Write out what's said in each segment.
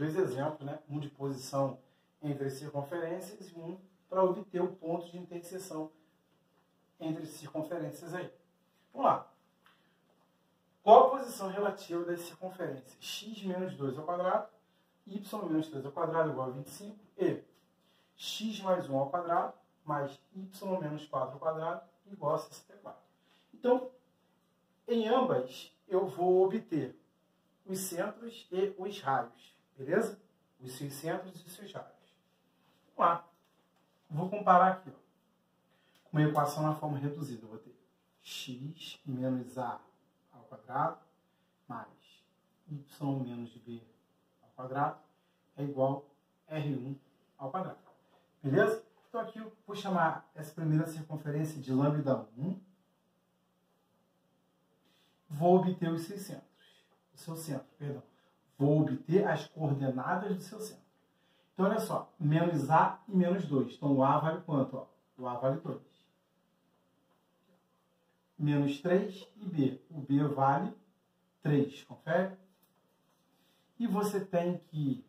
dois exemplos, né? Um de posição entre as circunferências e um para obter o ponto de interseção entre as circunferências aí. Vamos lá. Qual a posição relativa das circunferências? X menos 2 ao quadrado, y menos 3 ao quadrado igual a 25 e x mais 1 ao quadrado mais y menos 4 ao quadrado igual a 64. Então, em ambas, eu vou obter os centros e os raios, beleza? Os seus centros e os seus raios. Vamos lá. Vou comparar aqui, ó, com uma equação na forma reduzida. Eu vou ter x menos a ao quadrado mais y menos b ao quadrado é igual a R1 ao quadrado. Beleza? Então aqui eu vou chamar essa primeira circunferência de lambda 1. Vou obter os seus centros. O seu centro, perdão. Vou obter as coordenadas do seu centro. Então, olha só. Menos A e menos 2. Então, o A vale quanto? Ó? O A vale 2. Menos 3 e B. O B vale 3. Confere? E você tem que...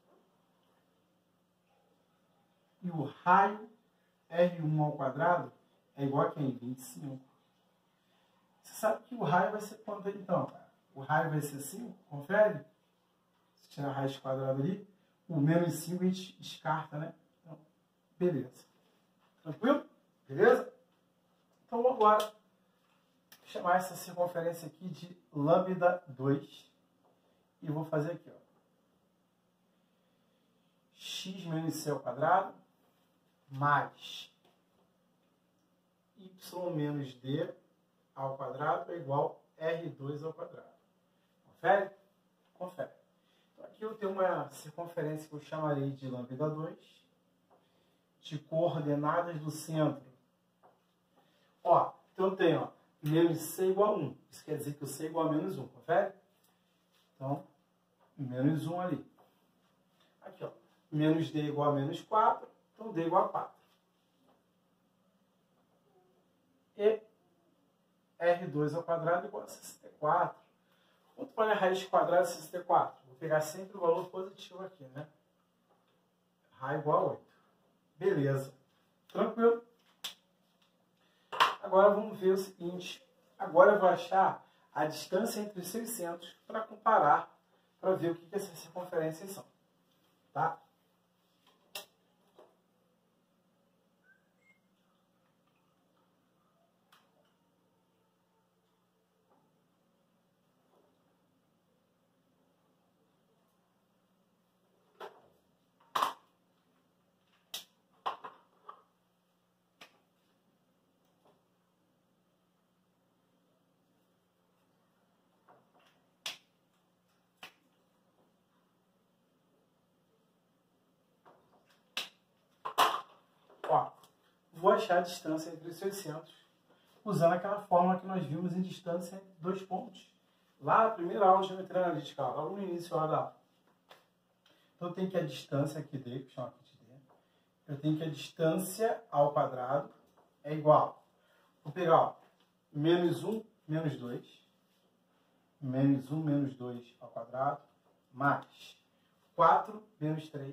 E o raio R1 ao quadrado é igual a quem? 25. Você sabe que o raio vai ser quanto então, cara? O raio vai ser 5, confere? Se tirar a raiz quadrada ali, o menos 5 a gente descarta, né? Então, beleza. Tranquilo? Beleza? Então, vamos agora chamar essa circunferência aqui de lambda 2. E vou fazer aqui, ó. X menos c ao quadrado mais y menos d ao quadrado é igual a R2 ao quadrado. Confere? Confere. Então, aqui eu tenho uma circunferência que eu chamarei de lambda 2, de coordenadas do centro. Ó, então eu tenho, ó, menos c igual a 1. Isso quer dizer que o c é igual a menos 1. Confere? Então, menos 1 ali. Aqui, ó. Menos d igual a menos 4. Então, d igual a 4. E R2 ao quadrado igual a 64. Quanto vale a raiz quadrada de 64? Vou pegar sempre o valor positivo aqui, né? Raiz igual a 8. Beleza. Tranquilo? Agora vamos ver o seguinte. Agora eu vou achar a distância entre os seus centros para comparar, para ver o que essas circunferências são. Tá? Ó, vou achar a distância entre os seus centros usando aquela fórmula que nós vimos em distância entre dois pontos. Lá na primeira aula de geometria analítica, logo no início da aula. Então eu tenho que a distância aqui D, vou chamar aqui de D. Eu tenho que a distância ao quadrado é igual. Vou pegar, ó, menos 1, menos 2. Menos 1, menos 2 ao quadrado. Mais 4, menos 3.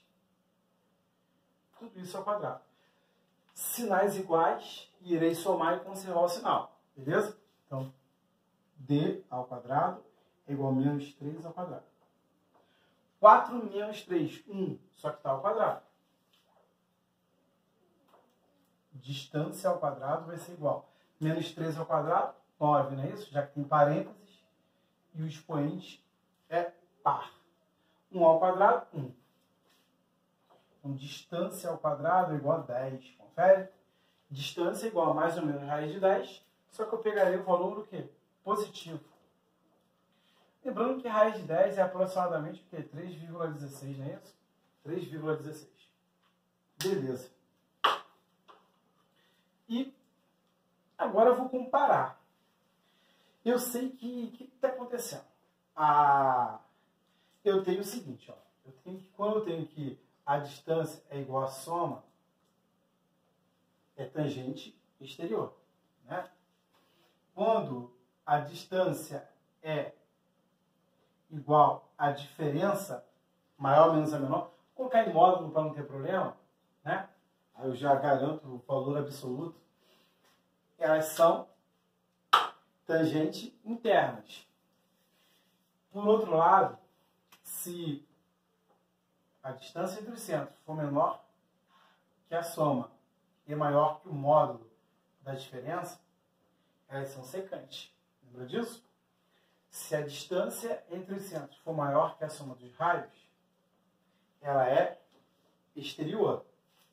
Tudo isso ao quadrado. Sinais iguais, e irei somar e conservar o sinal. Beleza? Então, D ao quadrado é igual a menos 3 ao quadrado. 4 menos 3, 1, só que está ao quadrado. Distância ao quadrado vai ser igual. Menos 3 ao quadrado, 9, não é isso? Já que tem parênteses. E o expoente é par. 1 ao quadrado, 1. Então, distância ao quadrado é igual a 10. Confere? Distância é igual a mais ou menos raiz de 10. Só que eu pegarei o valor do quê? Positivo. Lembrando que raiz de 10 é aproximadamente o quê? 3,16, não é isso? 3,16. Beleza. E agora eu vou comparar. Eu sei que o que está acontecendo? Eu tenho o seguinte, ó. Quando eu tenho que a distância é igual a soma, é tangente exterior, né? Quando a distância é igual à diferença, maior menos a menor. Vou colocar em módulo para não ter problema, né? Aí eu já garanto o valor absoluto. Elas são tangentes internas. Por outro lado, se a distância entre os centros for menor que a soma e maior que o módulo da diferença, elas são secantes. Lembra disso? Se a distância entre os centros for maior que a soma dos raios, ela é exterior.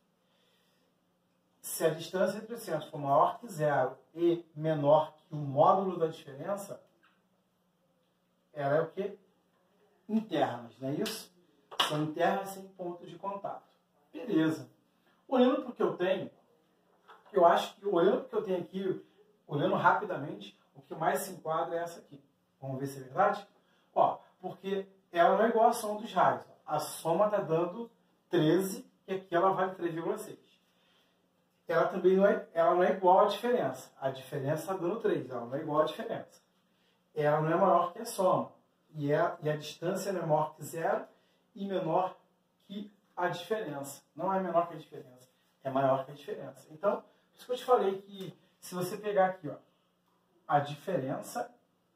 Se a distância entre os centros for maior que zero e menor que o módulo da diferença, ela é o quê? Internas, não é isso? São internas sem ponto de contato. Beleza. Olhando para o que eu tenho, eu acho que, olhando para o que eu tenho aqui, olhando rapidamente, o que mais se enquadra é essa aqui. Vamos ver se é verdade? Ó, porque ela não é igual à soma dos raios. A soma está dando 13 e aqui ela vale 3,6. Ela também não é igual à diferença. A diferença está dando 3, ela não é igual à diferença. Ela não é maior que a soma. E a distância não é maior que zero e menor que a diferença. Não é menor que a diferença, é maior que a diferença. Então, por isso que eu te falei que se você pegar aqui, ó, a diferença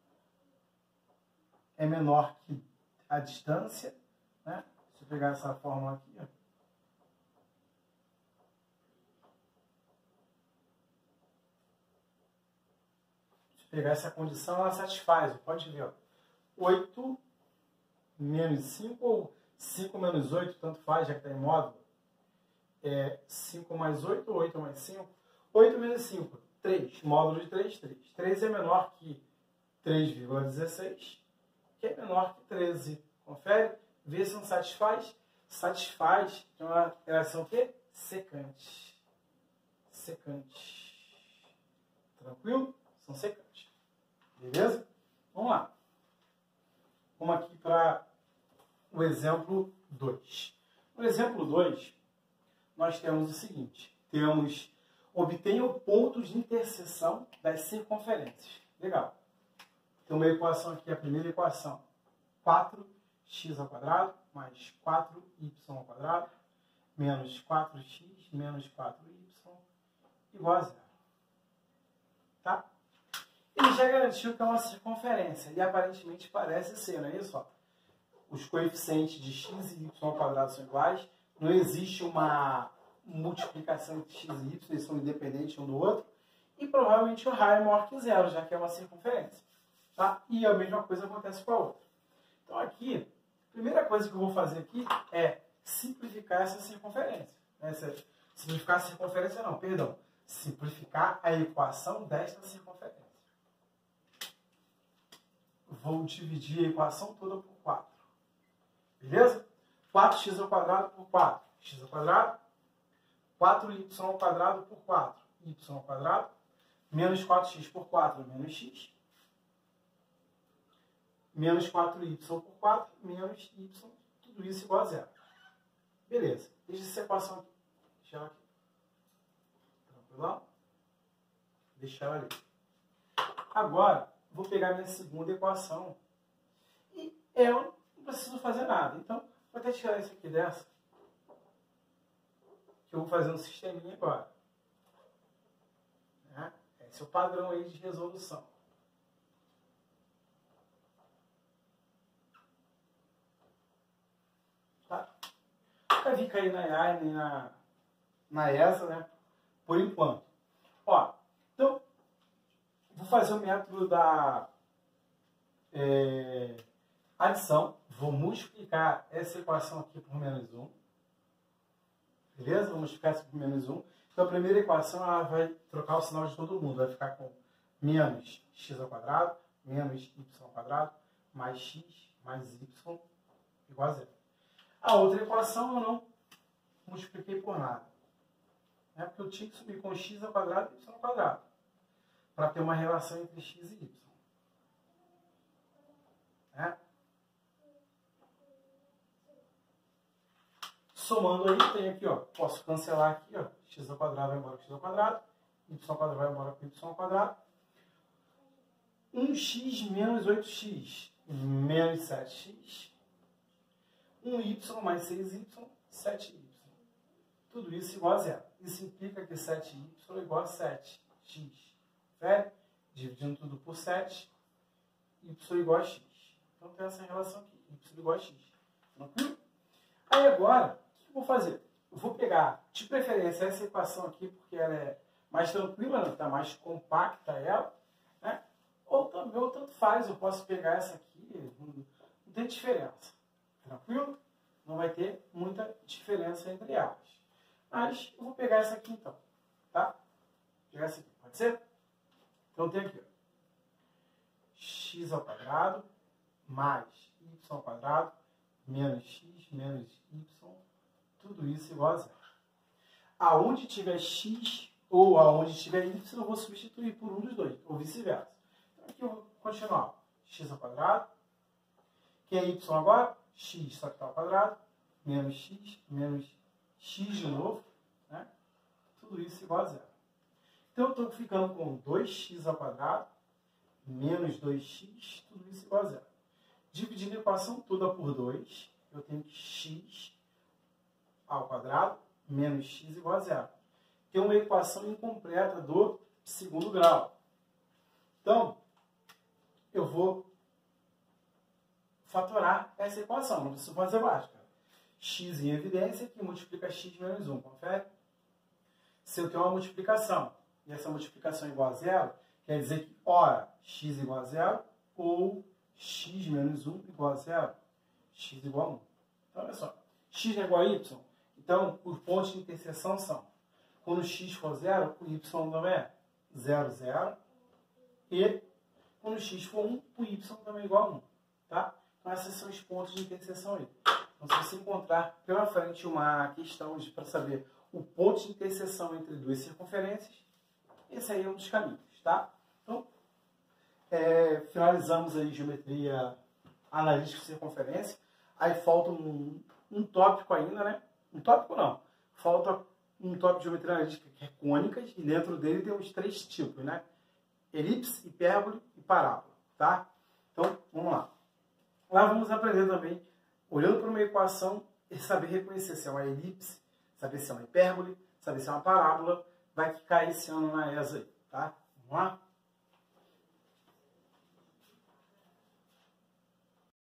é menor que a distância, né? Se eu pegar essa fórmula aqui, ó, pegar essa condição, ela satisfaz. Pode ver, ó, 8 menos 5 ou 5 menos 8, tanto faz, já que está em módulo. 5 mais 8 ou 8 mais 5? 8 menos 5, 3. Módulo de 3, 3. 3 é menor que 3,16, que é menor que 13. Confere? Vê se não satisfaz. Satisfaz. Então, elas são o quê? Secantes. Secantes. Tranquilo? São secantes. Beleza? Vamos lá. Vamos aqui para o exemplo 2. No exemplo 2, nós temos o seguinte. Obtenha o ponto de interseção das circunferências. Legal. Tem uma equação aqui, a primeira equação. 4x² mais 4y² menos 4x menos 4y igual a 0. Tá? Ele já garantiu que é uma circunferência. E aparentemente parece ser, não é isso? Ó? Os coeficientes de x e y² são iguais. Não existe uma multiplicação entre x e y, eles são independentes um do outro. E provavelmente o raio é maior que zero, já que é uma circunferência. Tá? E a mesma coisa acontece com a outra. Então aqui, a primeira coisa que eu vou fazer aqui é simplificar essa circunferência. Simplificar a circunferência não, perdão. Simplificar a equação desta circunferência. Vou dividir a equação toda por 4. Beleza? 4x² por 4. x². 4y² por 4. y². Menos 4x por 4, menos x. Menos 4y por 4, menos y. Tudo isso igual a 0. Beleza. Deixa essa equação aqui. Deixa ela aqui. Tranquilo? Deixa ela ali. Agora, vou pegar minha segunda equação. E eu não preciso fazer nada. Então, vou até tirar isso aqui dessa. Que eu vou fazer um sisteminha agora. Né? Esse é o padrão aí de resolução. Tá? Nunca vi cair na AI nem na ESA, né? Por enquanto. Ó, então, vou fazer o método da adição. Vou multiplicar essa equação aqui por menos 1. Beleza? Vou multiplicar isso por menos 1. Então, a primeira equação ela vai trocar o sinal de todo mundo. Vai ficar com menos x² menos y² mais x mais y igual a 0. A outra equação eu não multipliquei por nada. Porque eu tinha que subir com x² e y² para ter uma relação entre x e y. Somando aí, tem aqui, ó, posso cancelar aqui, ó, x² vai embora com x², y² vai embora com y². 1x menos 8x menos 7x. 1y mais 6y, 7y. Tudo isso igual a zero. Isso implica que 7y é igual a 7x. Certo? Dividindo tudo por 7, y igual a x. Então tem essa relação aqui, y igual a x. Tranquilo? Aí agora, o que eu vou fazer? Eu vou pegar, de preferência, essa equação aqui, porque ela é mais tranquila, está mais compacta ela, né? Ou também, ou tanto faz, eu posso pegar essa aqui, não tem diferença. Tranquilo? Não vai ter muita diferença entre elas. Mas eu vou pegar essa aqui então, tá? Vou pegar essa aqui, pode ser? Então tem aqui, ó, x ao quadrado mais y ao quadrado menos x menos y, tudo isso igual a zero. Aonde tiver x ou aonde tiver y, eu vou substituir por um dos dois, ou vice-versa. Então aqui eu vou continuar, x ao quadrado, que é y agora, x só que está ao quadrado, menos x de novo, né? Tudo isso igual a zero. Então eu estou ficando com 2x ao quadrado menos 2x, tudo isso igual a zero. Dividindo a equação toda por 2, eu tenho que x ao quadrado menos x igual a zero. Que é uma equação incompleta do segundo grau. Então, eu vou fatorar essa equação, não preciso fazer básica. X em evidência que multiplica x menos 1, confere? Se eu tenho uma multiplicação e essa multiplicação é igual a zero, quer dizer que, ora, x igual a zero ou x menos 1 igual a zero. X igual a 1. Então, olha só. X é igual a y. Então, os pontos de interseção são, quando x for zero, o y também é 0, 0. E, quando x for 1, o y também é igual a 1. Tá? Então, esses são os pontos de interseção aí. Então, se você encontrar pela frente uma questão para saber o ponto de interseção entre duas circunferências, esse aí é um dos caminhos, tá? Então, finalizamos aí geometria analítica de circunferência. Aí falta um tópico ainda, né? Um tópico não. Falta um tópico de geometria analítica que é cônicas, e dentro dele tem os 3 tipos, né? Elipse, hipérbole e parábola, tá? Então, vamos lá. Lá vamos aprender também, olhando para uma equação, e saber reconhecer se é uma elipse, saber se é uma hipérbole, saber se é uma parábola. Vai ficar esse ano na ESA aí, tá? Vamos lá?